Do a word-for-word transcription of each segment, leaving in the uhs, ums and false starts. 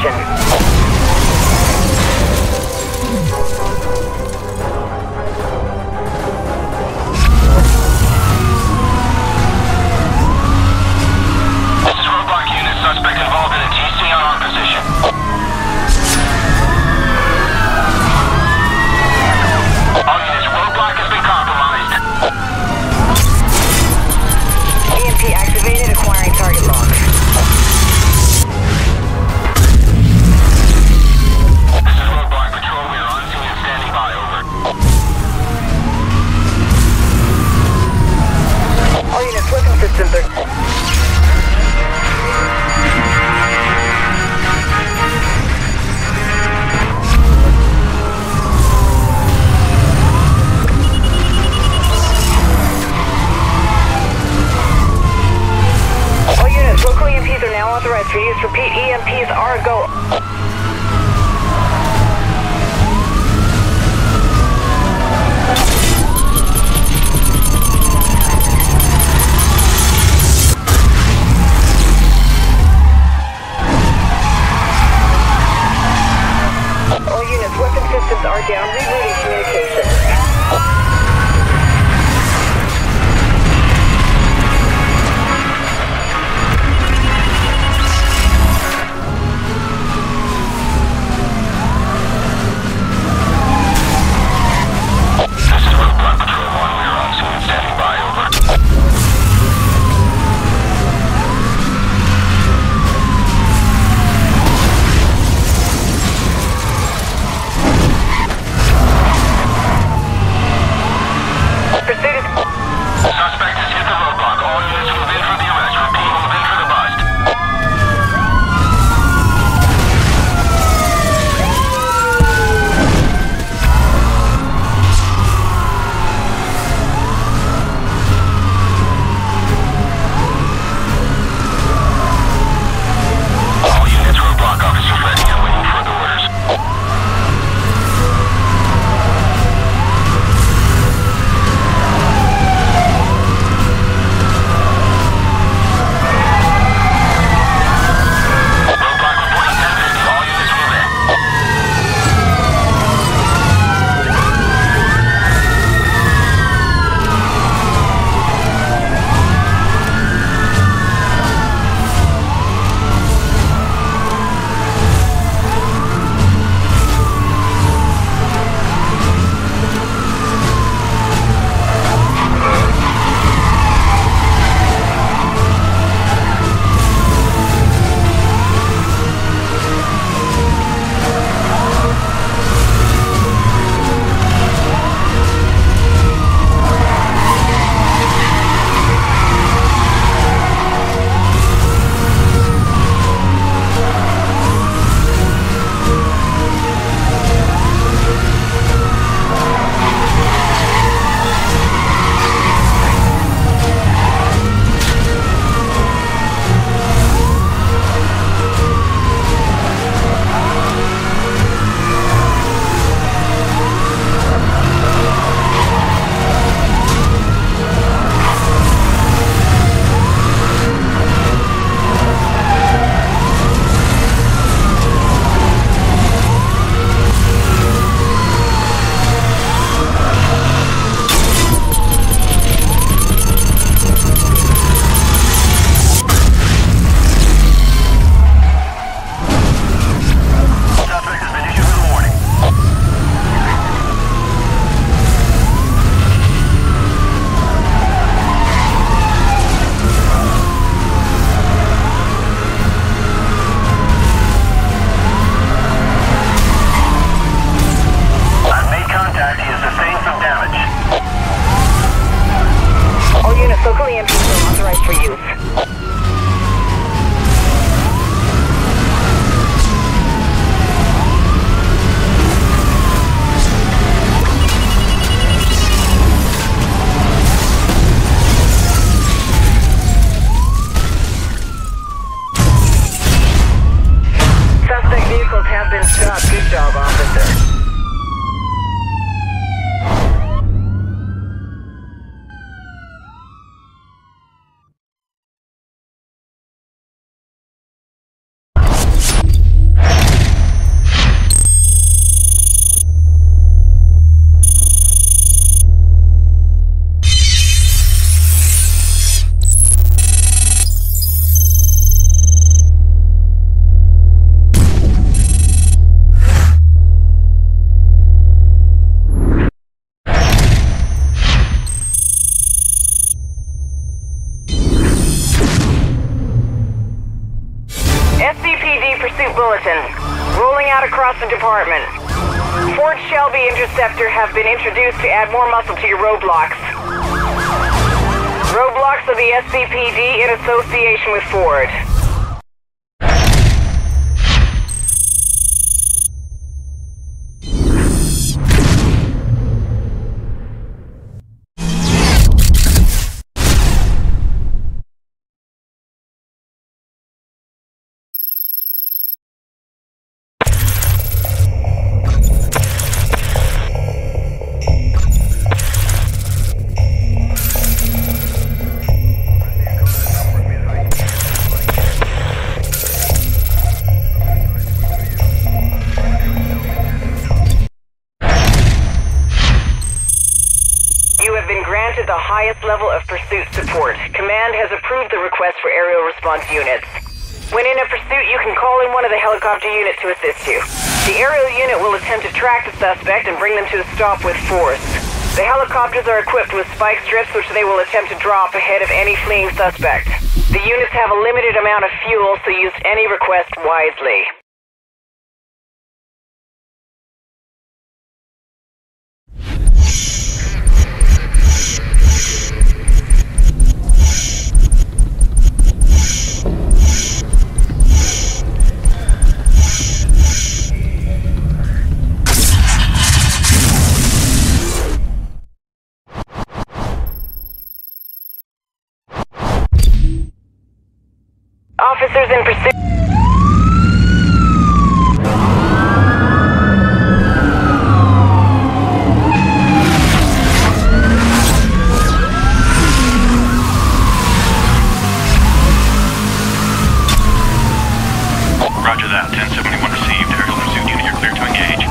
position. Suspect involved in a T C on our position. All units, roadblock has been compromised. E M P activated, acquiring target log. This is roadblock patrol. We are on scene and standing by, over. All units, weapon systems are... Local E M Ps are now authorized for use. Repeat, E M Ps are a go. All units, weapon systems are down. Rerouting communications. department. Ford Shelby Interceptor have been introduced to add more muscle to your roadblocks. Roadblocks of the S C P D in association with Ford. The highest level of pursuit support. Command has approved the request for aerial response units. When in a pursuit, you can call in one of the helicopter units to assist you. The aerial unit will attempt to track the suspect and bring them to a stop with force. The helicopters are equipped with spike strips which they will attempt to drop ahead of any fleeing suspect. The units have a limited amount of fuel, so use any request wisely. Officers in pursuit. Roger that. ten seventy-one received. Aerial pursuit unit, you're clear to engage.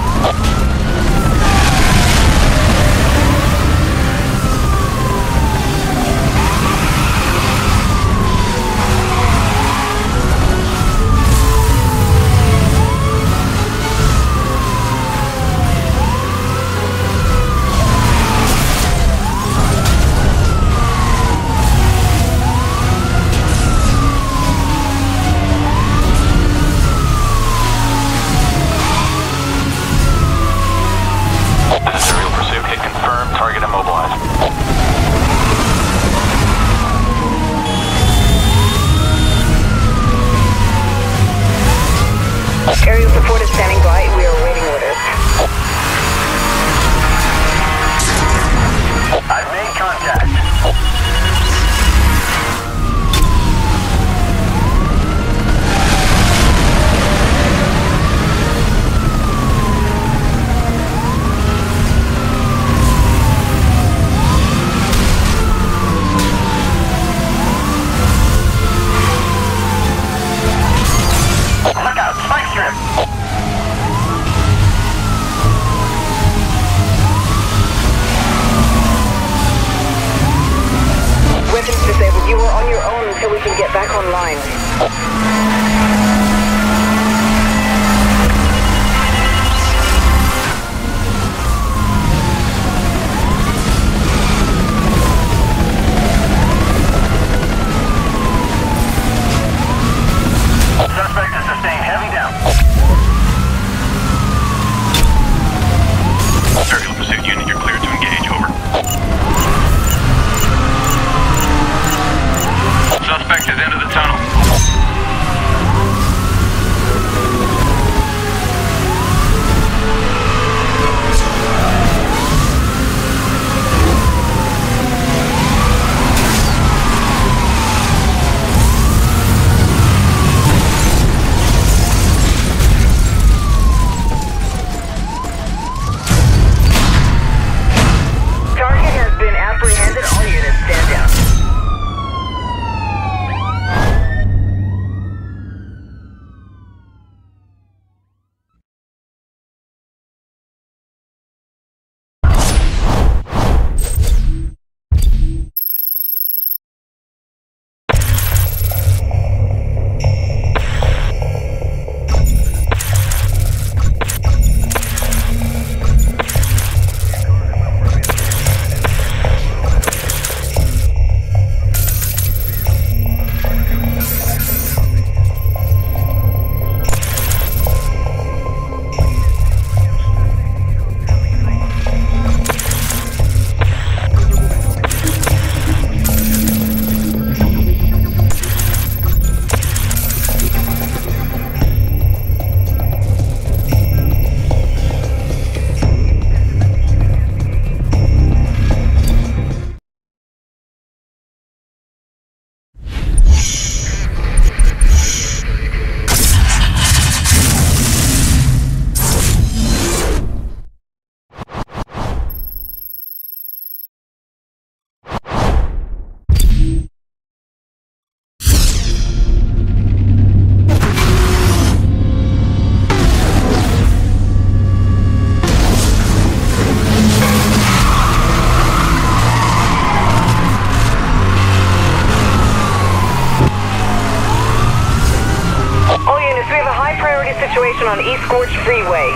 Scorch Freeway.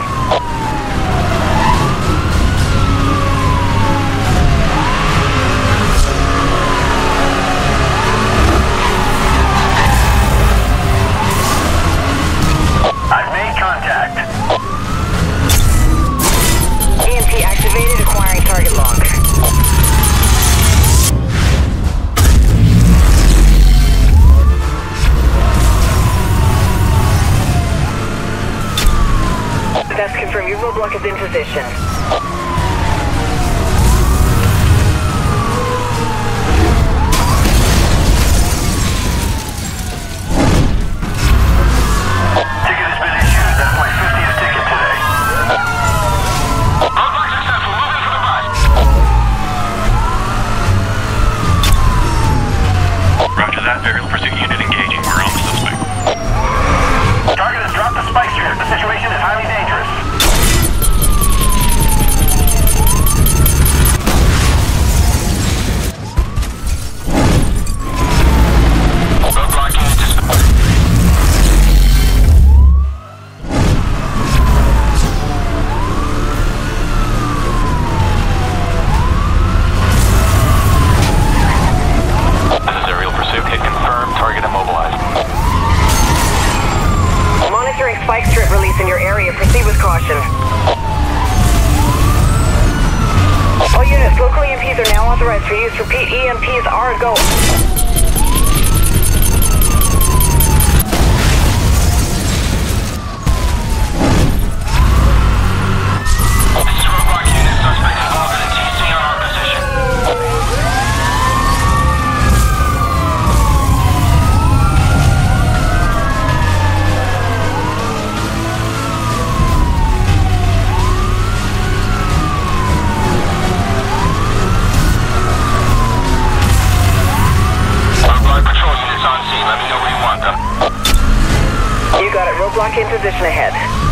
I've made contact. E M P activated, acquiring target lock. That's confirmed. Your roadblock is in position. Ticket has been issued. That's my fiftieth ticket today. Roadblock successful. Moving for the bus. Roger that. Aerial pursuit unit engaging. We're on the suspect. Target has dropped the spike strip. The situation is highly dangerous. Roadblock unit dispatched. This is aerial pursuit. Hit confirmed. Target immobilized. Monitoring spike strip release in your area. Proceed with caution. All units, local E M Ps are now authorized for use. Repeat, E M Ps are a go. This is Roadblock unit. Suspect involved in a T C on our position. Roadblock patrol units on scene. Let me know where you want them. You got it. Roadblock in position ahead.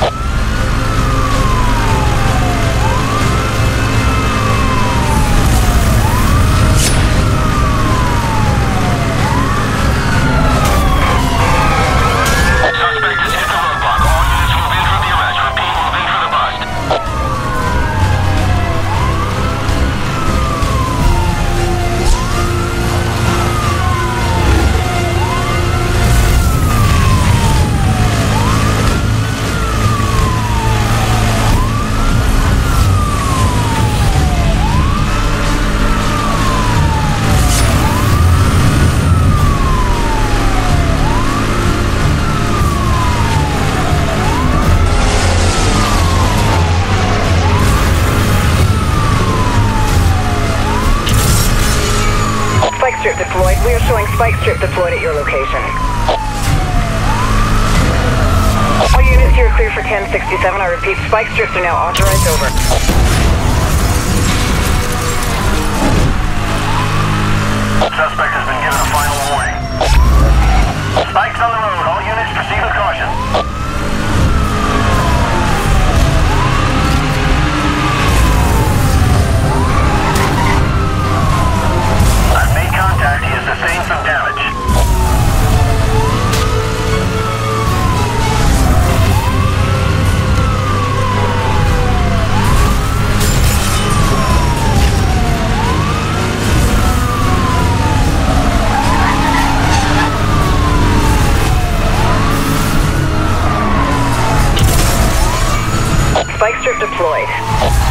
Suspect has hit the roadblock. All units move in for the arrest. Repeat, move in for the bust. Spike strip deployed. We are showing spike strip deployed at your location. All units here are clear for ten sixty-seven. I repeat, spike strips are now authorized. Over. Suspect has been given a final warning. Spikes on the road. All units proceed with caution. I've made contact. He has sustained some damage. Spike strip deployed.